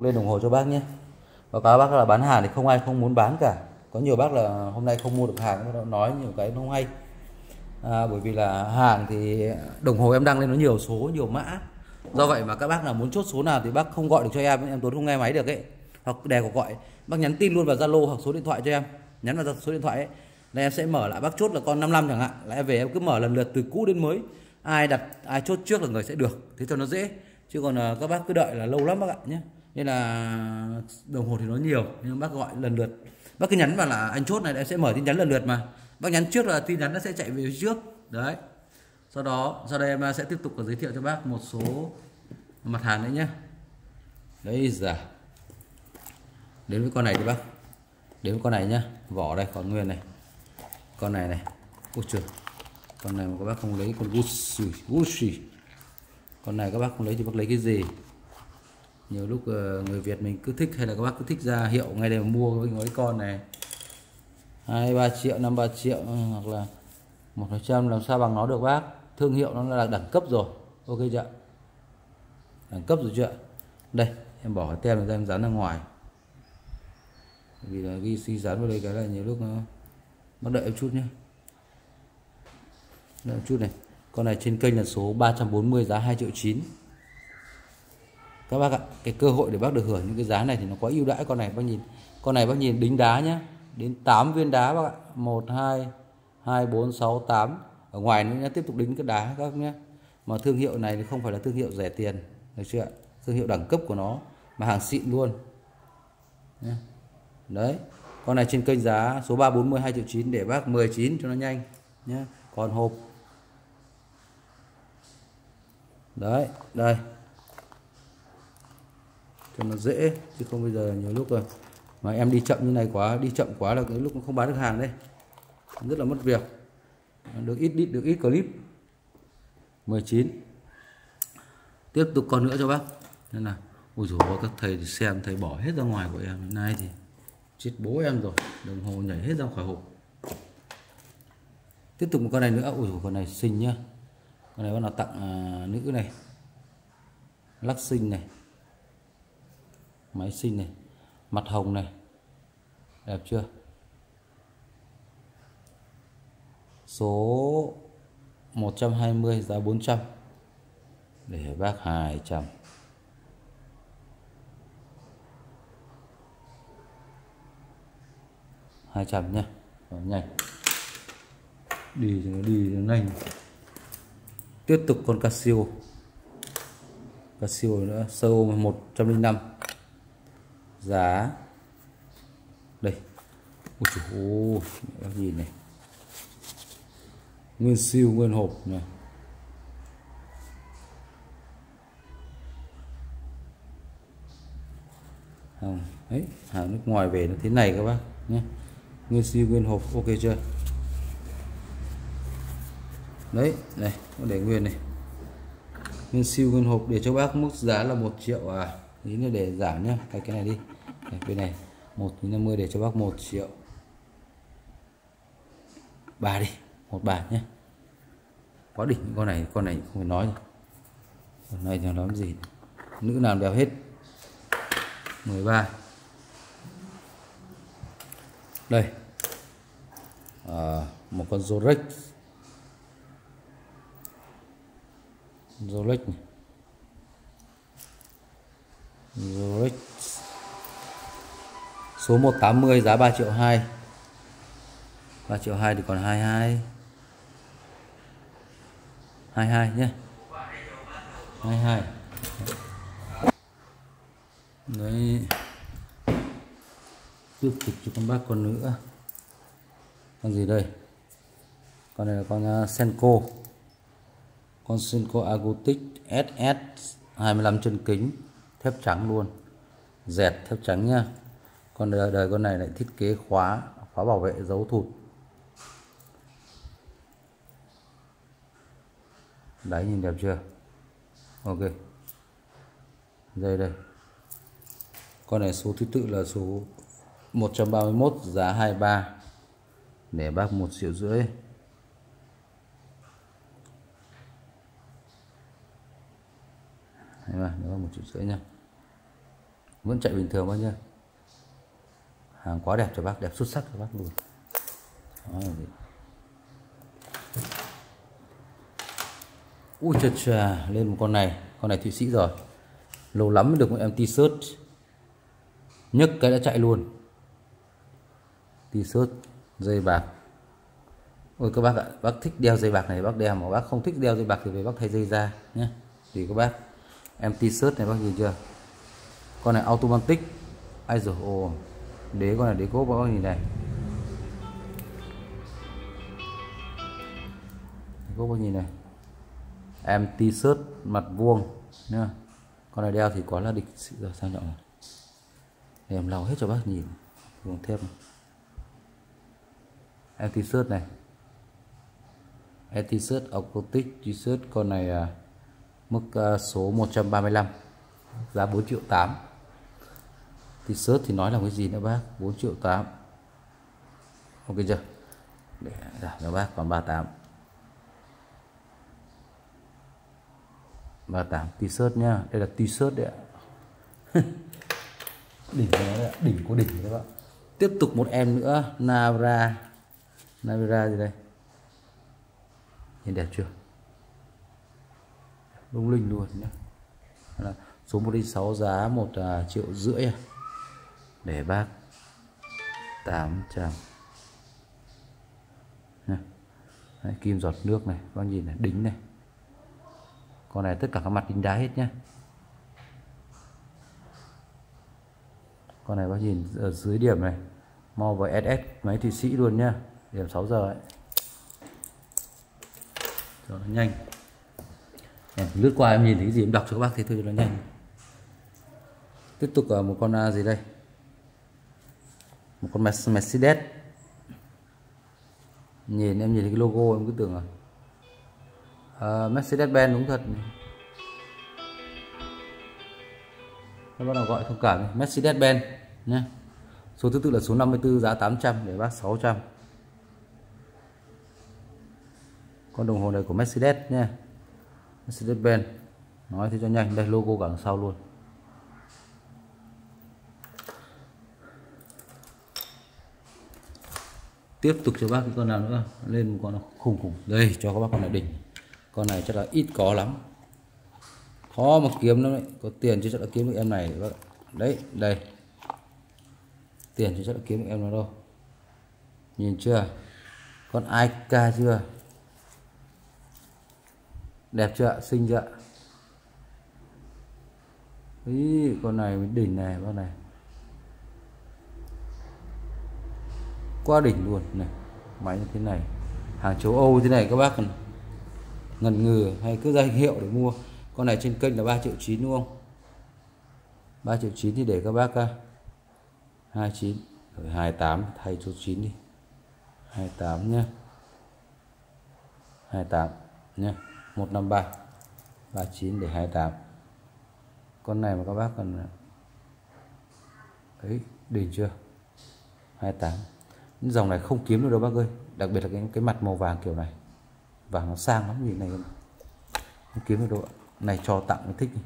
lên đồng hồ cho bác nhé. Báo cáo bác là bán hàng thì không ai không muốn bán cả. Có nhiều bác là hôm nay không mua được hàng, nói nhiều cái nó không hay. Bởi vì là hàng thì đồng hồ em đăng lên nó nhiều số, nhiều mã. Do vậy mà các bác nào muốn chốt số nào thì bác không gọi được cho em Tuấn không nghe máy được ấy. Hoặc đề cuộc gọi, bác nhắn tin luôn vào Zalo hoặc số điện thoại cho em. Nhắn vào số điện thoại ấy. Là em sẽ mở lại, bác chốt là con 55 chẳng hạn. Là em về em cứ mở lần lượt từ cũ đến mới. Ai chốt trước là người sẽ được. Thế cho nó dễ. Chứ còn các bác cứ đợi là lâu lắm bác ạ nhé. Nên là đồng hồ thì nó nhiều, nhưng bác gọi lần lượt. Bác cứ nhắn vào là anh chốt này, em sẽ mở tin nhắn lần lượt mà. Bác nhắn trước là tin nhắn nó sẽ chạy về phía trước. Đấy. Sau đây em sẽ tiếp tục giới thiệu cho bác một số mặt hàng đấy nhé. Đấy giờ. Đến với con này thì bác. Đến với con này nhá. Vỏ đây còn nguyên này. Con này này. Ôi trời. Con này mà các bác không lấy con Gucci. Con này các bác không lấy thì bác lấy cái gì? Nhiều lúc người Việt mình cứ thích, hay là các bác cứ thích ra hiệu ngay đây mà mua với mấy con này 2-3 triệu, 5-3 triệu hoặc là 100 làm sao bằng nó được bác. Thương hiệu nó là đẳng cấp rồi. Ok chưa? Đẳng cấp rồi chưa? Đây, em bỏ cái tem ra em dán ra ngoài. Vì là ghi dán vào đây cái này nhiều lúc nó bác đợi em chút nhé. Đợi một chút này. Con này trên kênh là số 340 giá 2,9 triệu. Các bác ạ, cái cơ hội để bác được hưởng những cái giá này thì nó quá ưu đãi. Con này bác nhìn, con này bác nhìn đính đá nhá, đến 8 viên đá bác ạ, 1 2 2 4 6 8. Ở ngoài nó tiếp tục đính cái đá các bác nhé. Mà thương hiệu này thì không phải là thương hiệu rẻ tiền, được chưa ạ? Thương hiệu đẳng cấp của nó mà hàng xịn luôn. Đấy, con này trên kênh giá số 340 2,9 triệu để bác 19 cho nó nhanh nhé. Còn hộp. Đấy, đây. Cho nó dễ, chứ không bây giờ nhiều lúc rồi mà em đi chậm như này quá, đi chậm quá là cái lúc không bán được hàng đây, rất là mất việc. Được ít clip. 19. Tiếp tục còn nữa cho bác. Nên là ôi dồi ôi, các thầy thì xem thầy bỏ hết ra ngoài của em. Hôm nay thì chết bố em rồi, đồng hồ nhảy hết ra khỏi hộp. Tiếp tục một con này nữa. Ôi dồi, con này xinh nhá. Con này bác nào tặng nữ này, lắc xinh này, máy xinh này, mặt hồng này, đẹp chưa? Số 120 giá 400 để bác 200. Nhé. Rồi, nhanh. Đi nhanh. Tiếp tục con Casio. Casio nữa, sâu 105. Giá đây. Ôi trời ơi, bác nhìn này. Nguyên siêu, nguyên hộp này. Đấy, hàng nước ngoài về nó thế này các bác nhé. Nguyên siêu, nguyên hộp, ok chưa? Đấy, này, nó để nguyên này. Nguyên siêu, nguyên hộp để cho bác mức giá là 1 triệu à. Ý là để giảm nhá, cái này đi. Bên này 1.50 để cho bác 1 triệu. Bà đi, một bà nhé. Quá đỉnh con này không phải nói rồi. Con này thì nói gì. Nữ nào đeo hết. 13. Đây. Một con Rolex. Rolex này. Rolex số 180 giá 3,2 triệu. 3,2 triệu thì còn 22 nhé. 22. Đấy. Tiếp tục cho con bác con nữa. Con gì đây? Con này là con Senko. Con Senko Agotic SS 25 chân kính, thép trắng luôn. Dẹt thép trắng nhá. Con đời con này lại thiết kế khóa bảo vệ dấu thụt. Đấy, nhìn đẹp chưa? Ok. Đây. Con này số thứ tự là số 131 giá 23 để bác 1,5 triệu. Đấy mà, nó 1,5 triệu nha. vẫn chạy bình thường bác nhá. Hàng quá đẹp cho bác, đẹp xuất sắc cho bác luôn. Đó. Ui chà chà, lên một con này Thụy Sĩ rồi, lâu lắm mới được một em t-shirt, nhấc cái đã chạy luôn. T-shirt dây bạc. Ôi các bác ạ, bác thích đeo dây bạc này bác đeo, mà bác không thích đeo dây bạc thì về bác thay dây ra nhé. Thì các bác, em t-shirt này bác nhìn chưa, con này automatic. Ai rồi ồ, đế con này đế cốp bác nhìn này, đế cốp bác nhìn này. Em t-shirt mặt vuông nhá. Con này đeo thì có là địch sự rồi, sang trọng rồi. Để em lau hết cho bác nhìn vùng thép này. Em t-shirt này, em t-shirt automatic t-shirt, con này mức số 135, giá 4.8 triệu. T-shirt thì nói là cái gì nữa bác, 4.8 triệu. Ok chưa, để giảm cho bác còn 38 t-shirt nhá. Đây là t-shirt đấy ạ. Đỉnh đấy ạ, đỉnh của đỉnh đấy các bạn. Tiếp tục một em nữa, Navara gì đây, nhìn đẹp chưa, lung linh luôn nhá. Số 106 giá 1,5 triệu. Để bác 800 nha. Đấy, kim giọt nước này bác nhìn này, đính này. Con này tất cả các mặt đính đá hết nhá. Con này bác nhìn ở dưới điểm này, mo với SS máy Thụy Sĩ luôn nhá, điểm 6 giờ ấy. Cho nó nhanh. Em lướt qua em nhìn thấy cái gì em đọc cho các bác thấy thôi cho nó nhanh. Tiếp tục ở một con gì đây, một con Mercedes. Nhìn em nhìn thấy cái logo em cứ tưởng là Mercedes-Benz đúng thật. Các bác nào gọi thông cảm, Mercedes-Benz nhé. Số thứ tự là số 54, giá 800, để bác 600. Con đồng hồ này của Mercedes nha, Mercedes-Benz. Nói thì cho nhanh, đây logo cả đằng sau luôn. Tiếp tục cho bác cái con nào nữa, lên một con khủng. Đây cho các bác con này đỉnh. Con này chắc là ít có lắm, khó mà kiếm nó đấy. Có tiền chứ chắc là kiếm được em này bác. Đấy đây, tiền chứ chắc là kiếm được em nó đâu. Nhìn chưa, con Aika chưa, đẹp chưa, xinh chưa. Ý, con này mới đỉnh này bác này, quá đỉnh luôn này. Máy như thế này, hàng châu Âu thế này các bác còn ngần ngừ hay cứ ra hình hiệu để mua. Con này trên kênh là 3,9 triệu đúng không, 3,9 triệu thì để các bác 29 rồi 28, thay số 9 đi, 28 nhá, 28 nhá, 153 39 để 28. Con này mà các bác còn đấy, đỉnh chưa, 28. Những dòng này không kiếm được đâu bác ơi, đặc biệt là cái mặt màu vàng kiểu này, vàng nó sang lắm, nhìn này không kiếm được đâu. Này cho tặng nó thích.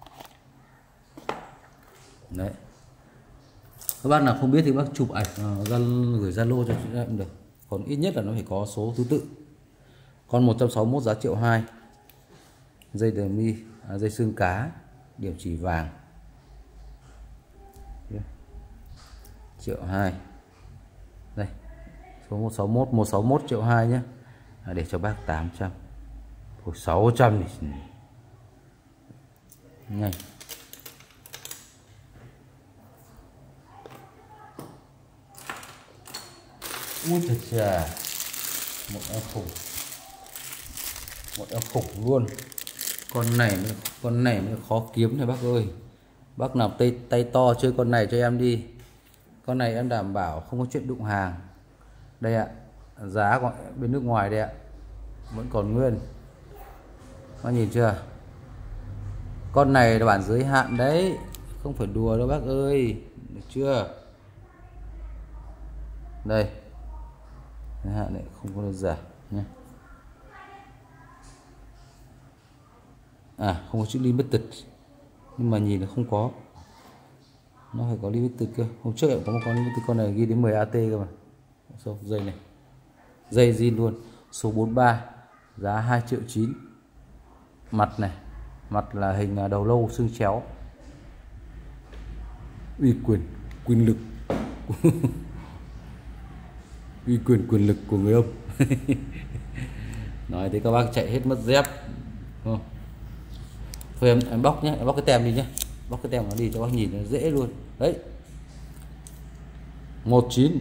Đấy, các bác nào không biết thì bác chụp ảnh gửi Zalo cho chị em được, còn ít nhất là nó phải có số thứ tự. Con 161 giá 1,2 triệu. Dây đờ mi, dây xương cá, điểm chỉ vàng, 1,2 triệu. Đây số 161 161,2 triệu nhé. Để cho bác 800. Thôi 600 thì nhanh. Ui thật chà, một em khủng luôn. Con này mới khó kiếm này bác ơi. Bác nào tay to chơi con này cho em đi. Con này em đảm bảo không có chuyện đụng hàng. Đây ạ, giá của bên nước ngoài đây ạ, vẫn còn nguyên. Bác nhìn chưa, con này là bản giới hạn đấy, không phải đùa đâu bác ơi, được chưa. Đây giới hạn này, không có đơn giản nhé. Không có chữ limited, nhưng mà nhìn là không có. Nó phải có limited cơ. Hôm trước em có một con limited, con này ghi đến 10 AT cơ mà. Số dây này, dây zin luôn, số 43, giá 2,9 triệu. Mặt này, mặt là hình đầu lâu xương chéo, uy quyền lực uy quyền lực của người ông. Nói thế các bác chạy hết mất dép, đúng không? Thôi em bóc nhé, em bóc cái tem đi nhé, bóc cái tem nó đi cho bác nhìn nó dễ luôn đấy. 19,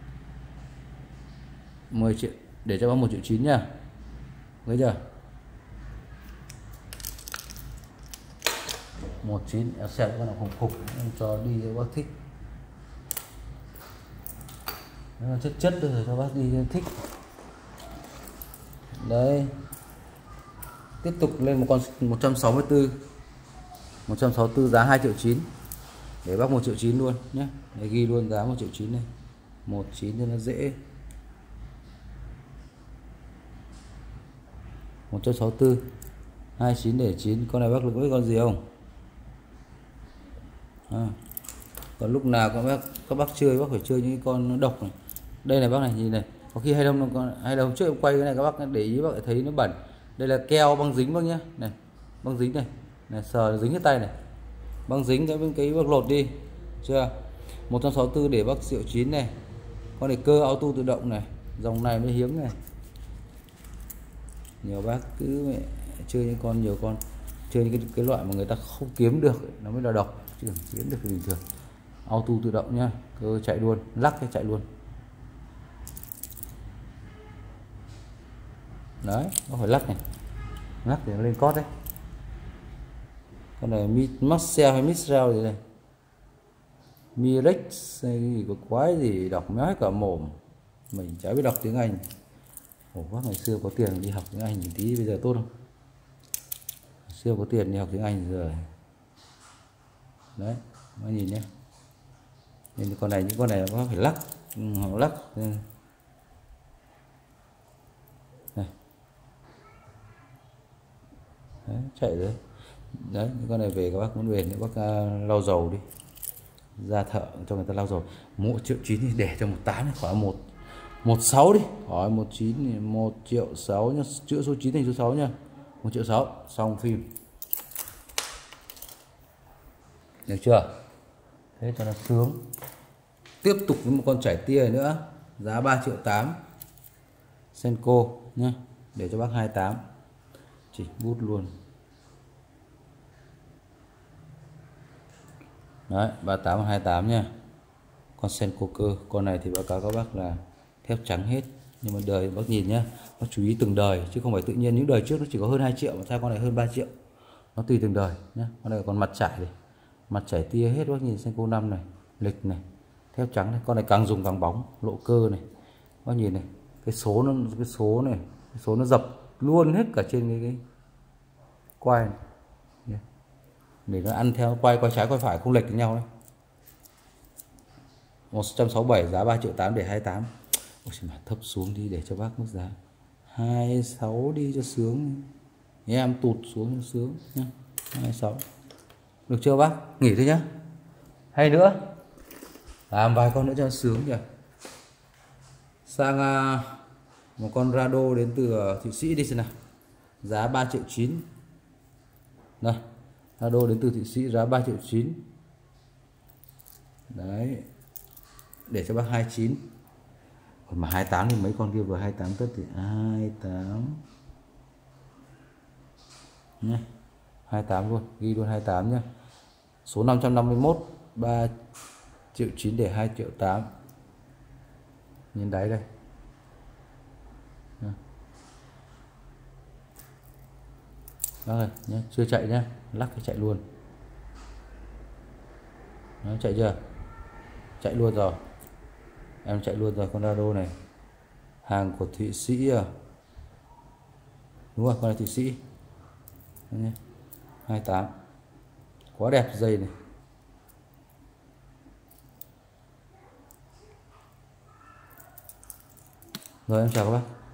10 triệu, để cho bác 1,9 triệu nha, thấy chưa? 19, em xem con nào khủng em cho đi cho bác thích. Nó chất rồi cho bác đi cho thích. Đấy, tiếp tục lên một con 164, 164 giá 2,9 triệu, để bác 1,9 triệu luôn nhé. Để ghi luôn giá 1,9 triệu này, 19 cho nó dễ. 164 29 để 9. Con này bác biết con gì không? Còn lúc nào các bác chơi, bác phải chơi những con độc này. Đây này bác này, nhìn này, có khi hay đông trước em quay cái này các bác để ý, bác lại thấy nó bẩn. Đây là keo băng dính bác nhé, này băng dính này sờ dính cái tay này, băng dính cái bác lột đi chưa. 164 để bác 1,9 triệu này. Con này cơ auto tự động này, dòng này mới hiếm này. Nhiều bác cứ mẹ chơi những con, nhiều con chơi những cái loại mà người ta không kiếm được nó mới là độc, chứ kiếm được thì bình thường. Auto tự động nhá, cơ chạy luôn, lắc cái chạy luôn. Đấy, nó phải lắc này, lắc để nó lên cót đấy. Con này Marcel hay Mistral gì đây, Mirex hay có quái gì đọc méo hết cả mồm, mình chả biết đọc tiếng Anh. Ủa, bác ngày xưa có tiền đi học tiếng Anh một tí bây giờ tốt không? Ngày xưa có tiền đi học tiếng Anh rồi. Đấy, bác nhìn nhé. Nên con này, những con này bác phải lắc, lắc này. Đấy, chạy rồi. Đấy, những con này về các bác muốn về thì bác lau dầu đi, ra thợ cho người ta lau dầu. 1,9 triệu thì để cho 1,8 khỏi 1,6 đi, khỏi 1,9 thì 1,6 triệu nhá, chữa số 9 thành số 6 nhá. 1,6 triệu xong phim, được chưa? Thế cho nó sướng. Tiếp tục với một con chảy tia nữa, giá 3,8 triệu, Senko nhá, để cho bác 28, chỉ bút luôn. Đấy, 38 và 28 nha. Con Senko cơ, con này thì báo cáo các bác là thép trắng hết, nhưng mà đời bác nhìn nhá, bác chú ý từng đời chứ không phải tự nhiên những đời trước nó chỉ có hơn 2 triệu mà sao con này hơn 3 triệu, nó tùy từng đời nhá. Con này còn mặt chảy này, mặt chảy tia hết, bác nhìn Senko 5 này, lịch này, thép trắng này. Con này càng dùng càng bóng, lộ cơ này, bác nhìn này, cái số này, cái số nó dập luôn hết cả trên cái quai này, để nó ăn theo quay trái quay phải không lệch với nhau đấy. 167 giá 3,8 triệu để 28. Ôi mà thấp xuống đi để cho bác mức giá 26 đi cho sướng. Em tụt xuống cho sướng nhá. 26. Được chưa bác? Nghỉ thôi nhá. Hay nữa, làm vài con nữa cho sướng nhỉ. Sang một con Rado đến từ Thụy Sĩ đi xem nào. Giá 3,9 triệu. Đây, Rado đến từ Thụy Sĩ giá 3,9 triệu. Đấy, để cho bác 29. Còn mà 28 thì mấy con kia vừa 28 tất thì 28 nhé, 28 luôn, ghi luôn 28 nhá. Số 551 3,9 triệu để 2,8 triệu. Nhìn đáy đây. Đó rồi nhé, chưa chạy nhá, lắc cái chạy luôn. Nó chạy chưa? Chạy luôn rồi. Em chạy luôn rồi con Rado này. Hàng của Thụy Sĩ à? Đúng rồi, con này Thụy Sĩ. 28. Quá đẹp dây này. Rồi em chào các bác.